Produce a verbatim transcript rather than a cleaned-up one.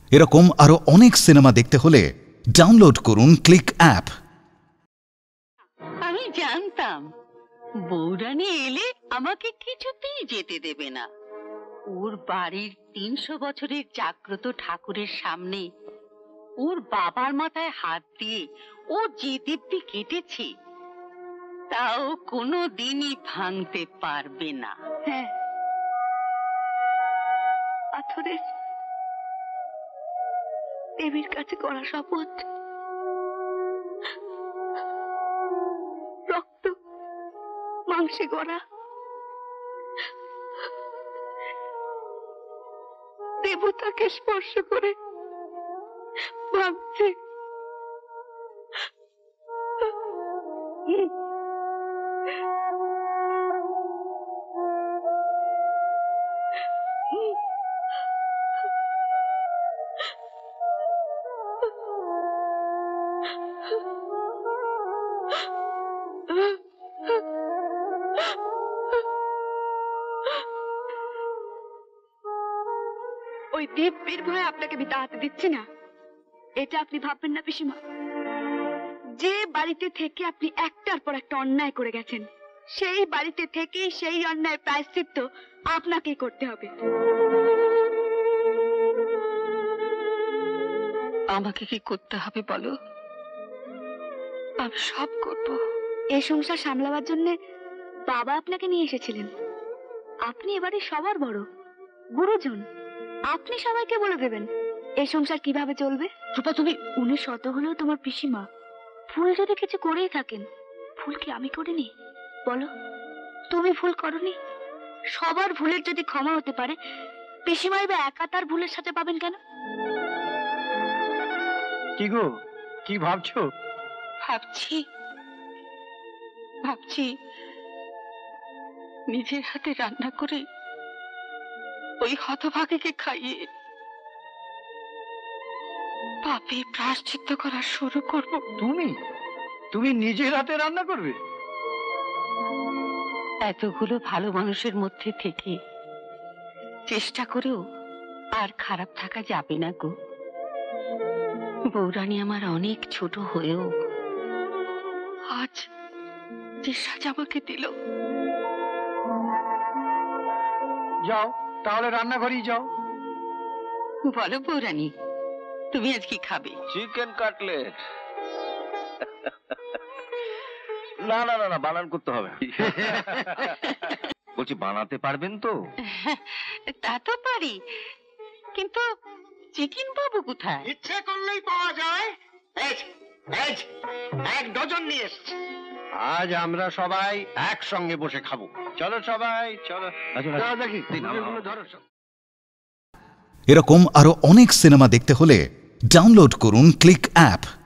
এরকম আরো অনেক সিনেমা দেখতে হলে ডাউনলোড করুন ক্লিক অ্যাপ। আমি জানতাম বৌরানী এলে আমাকে কিছুতেই যেতে দেবে না। ওর বাড়ির তিনশো বছরের জাগ্রত ঠাকুরের সামনে ওর বাবার মাথায় হাত দিয়ে ও যে দিব্যি কেটেছে তাও কোনো দিনই ভাঙতে পারবে না। হ্যাঁ, পাথরের দেবীর কাছে করা শপথ, রক্ত মাংসে গড়া, দেবতাকে স্পর্শ করে ভাবছে ওই দিব্যির ভয়ে আপনাকে আমি তাড়াতে দিচ্ছি না, এটা আপনি ভাববেন না পিসিমা। যে বাড়িতে থেকে আপনি একটার পর একটা অন্যায় করে গেছেন, সেই বাড়িতে থেকেই সেই অন্যায়ের প্রায়শ্চিত্ত আপনাকেই করতে হবে। আমাকে কি করতে হবে বলো, আমি সব করব। এই সংসার সামলাবার জন্য বাবা আপনাকে নিয়ে এসেছিলেন। আপনি এবারে সবার বড় গুরুজন, আপনি সবাইকে বলে দেবেন এই সংসার কিভাবে চলবে। রূপা তুমি উনি শত হলেও তোমার পিসিমা। ভুল যদি কিছু করেই থাকেন, ভুল কি আমি করিনি বলো? তুমি ভুল করনি? সবার ভুলের যদি ক্ষমা হতে পারে, পিসিমাই বা একা তার ভুলের সাথে পাবেন কেন? কি গো, কি ভাবছো? ভাবছি ভাবছি নিজের হাতে রান্না করে ওই হতভাগীকে খাইয়ে পাপে প্রায়শ্চিত্ত করা শুরু করব। তুমি তুমি নিজের হাতে রান্না করবে? এতগুলো ভালো মানুষের মধ্যে থেকে চেষ্টা করেও আর খারাপ থাকা যাবে না গো। বৌরানী আমার অনেক ছোট হয়েও আজ যে সাজা আমাকে দিল। যাও তাহলে রান্নাঘরেই যাও। বলো বৌরানী, তুমি আজ কি খাবে? Chicken cutlet. না না না না, বানান করতে হবে। বলছি বানাতে পারবেন তো? তা তো পারি, কিন্তু চিকেন পাবো কোথায়? ইচ্ছে করলেই পাওয়া যায়। এক ডজন নিয়ে এসছি। আজ আমরা সবাই একসঙ্গে বসে খাবো। চলো সবাই চলো। আচ্ছা দেখি ধরো। এরকম আরো অনেক সিনেমা দেখতে হলে ডাউনলোড করুন ক্লিক অ্যাপ।